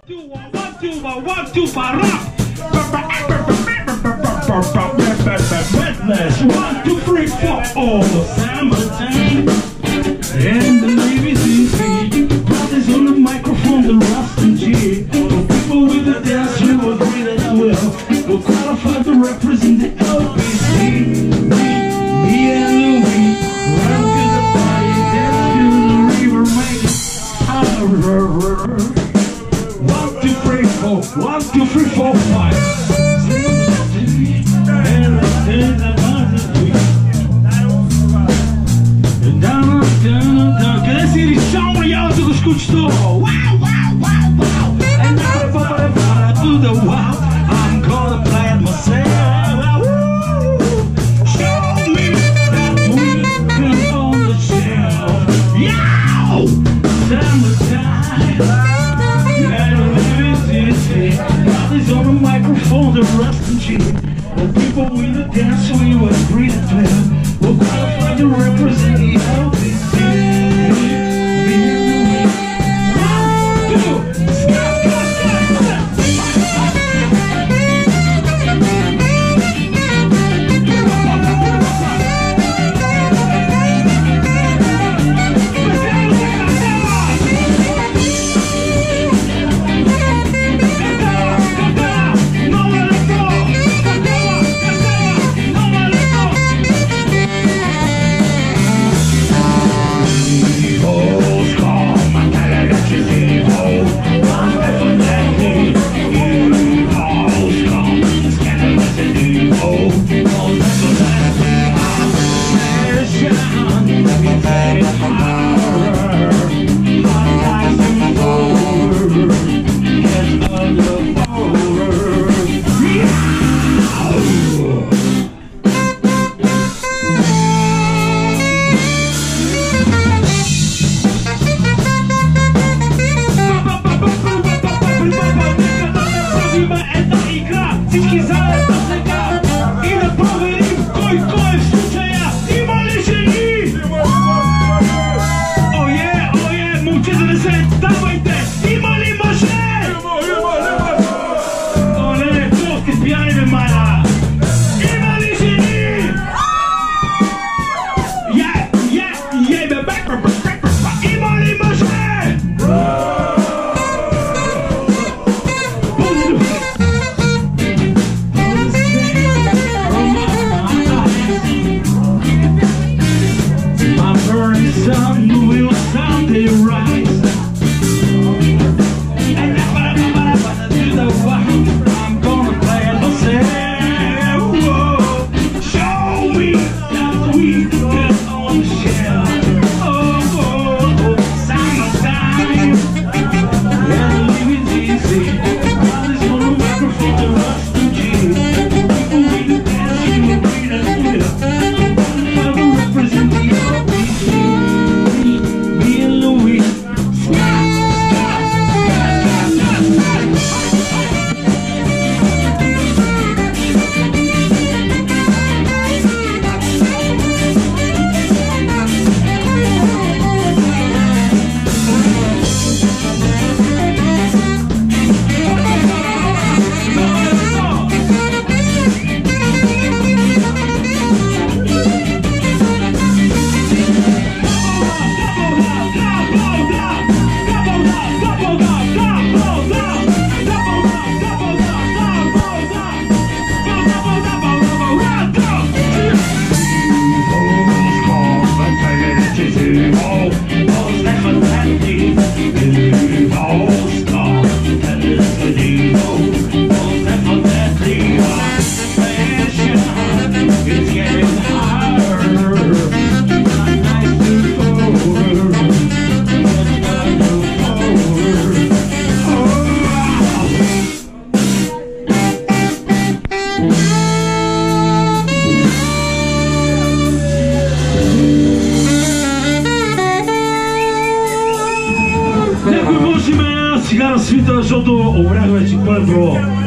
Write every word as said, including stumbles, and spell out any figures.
One, two, three, four, all the summertime. And the ladies in feet, brothers on the microphone, the rust and G. The people with the dance, we will agree as well. We're qualified to represent the L B C. Me, me and Louis, run to the party, dance to the river, make it. One, two, three, four, one, two, three, four, five. Escutou, wow, wow, wow, wow. And now if I do the wow, I'm gonna play it myself. Woo. Show me that we can on the shelf. Yow! Summertime. And living easy. Brothers on the microphone, the rust and cheap. The people with the dance, we were free to play. We're qualified to represent the L B C. Цигаро свита, защото обряхме, че първо